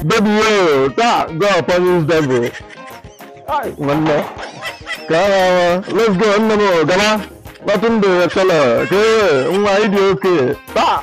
Baby, yo, go upon this devil. One more. Let's go. No more. Come on. Nothing to the color. Okay. My idea. Okay.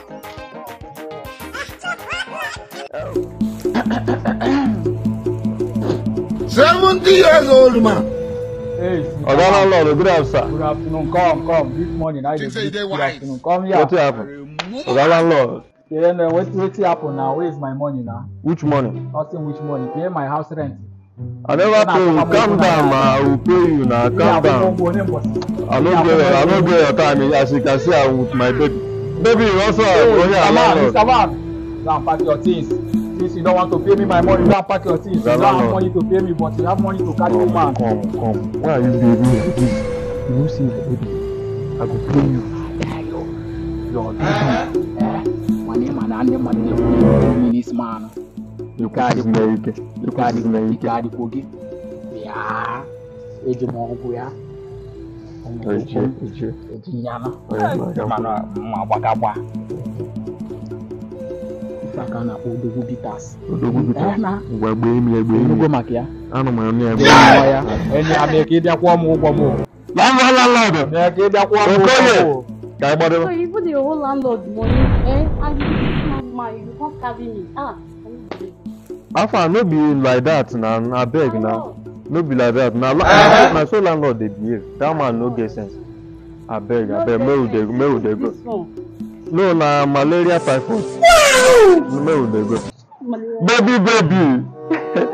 70 years old man. Hey, landlord, good afternoon. Good afternoon. Come. This morning I Think say they good wise. afternoon. Come here. What happened? Landlord. Yeah, no, what happen now? Where is my money now? Which money? Nothing which money. Pay my house rent. I never pay you. Calm down, I will pay you now. Calm down. I don't get your time. As you can see, I'm with my baby. Baby, you also Mr. Man, go and pack your things. Since you don't want to pay me my money, go and pack your things. You don't have money to pay me, but you have money to carry me, man. Come. Why are you baby like this? You see my baby. I will pay you. Your baby. My name and this man. You carry Kogi. Yeah. Ejimonguya. Ejinyana. Mabagaba. Sakana Odogu bitas. Odogu makia. Ano my only Any amekida kwa mu. Landlord. Amekida kwa mu. So you put the whole landlord money, and you can't carry me. Alpha, no be like that now. I beg now. No be like that now. My soul landlord they behave. That man no get sense. I beg. Where would they go? No, na malaria typhoid. Where would they go? Baby.